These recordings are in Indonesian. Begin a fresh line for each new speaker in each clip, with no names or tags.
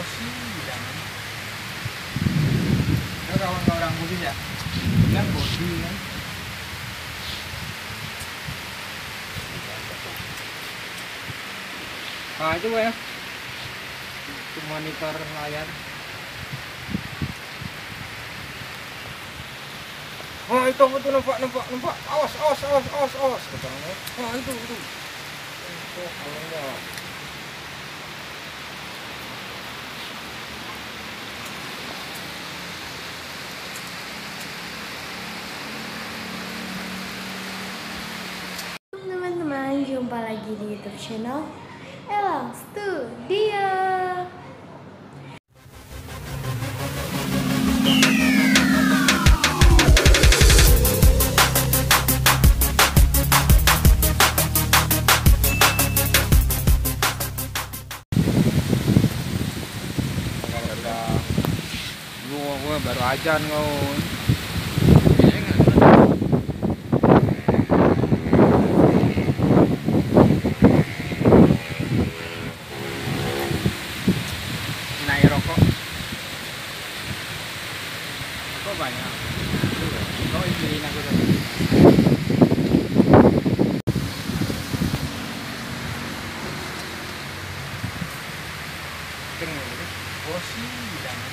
sih jangan. Nah, kawan orang mungkin ya yang body kan. Nah itu ya, itu monitor layar. Oh itu nampak, awas katanya. Oh itu. Oh kalau enggak.
Teman-teman, jumpa lagi di YouTube channel Elang Studio.
Gue baru ajan kau. Naik rokok. Kok banyak? Kau izinin aku tadi. Oh sih jangan.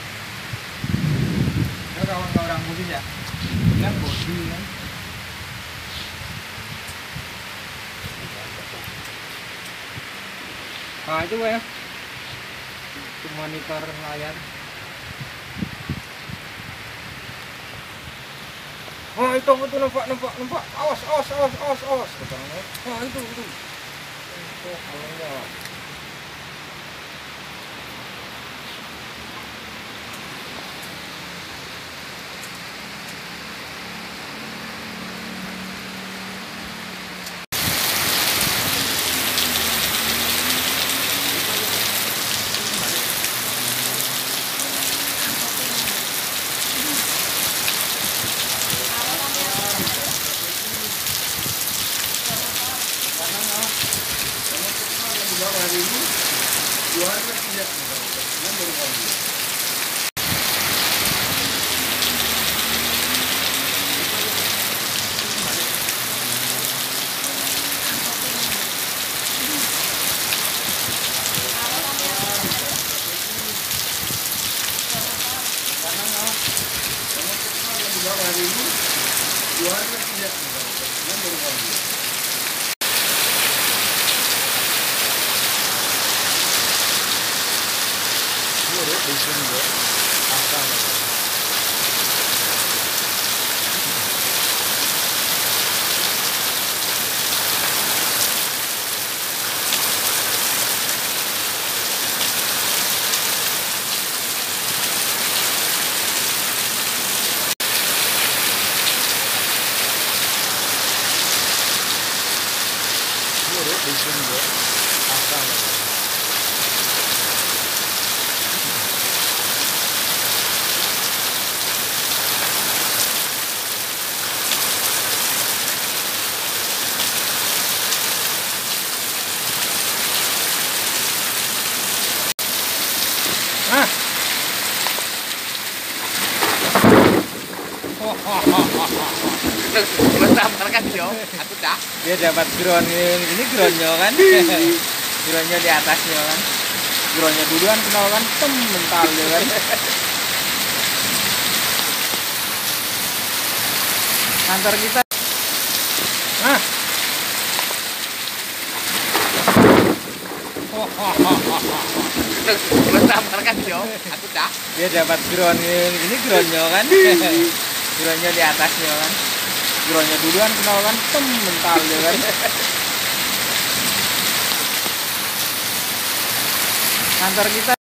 Nah, kawan orang mungkin ya yang body kan. Nah itu ya, itu monitor layar. Oh itu nampak, awas katanya. Oh itu. Oh kalau enggak. Hari ini jualnya tidak yang baru ambil. Hari ini jualnya tidak yang baru ambil. Di sini juga asal. Di sini juga asal.
Kan yo, aku dah.
Dia dapat ground ini groundnya kan. Groundnya di atasnya kan. Groundnya duluan kenal kan mental ya kan. Kantor kita.
Kan yo, aku dah.
Dia dapat ground ini groundnya kan. Groundnya di atasnya kan. Groundnya duluan kenal kan mental ya kan. Kantor kita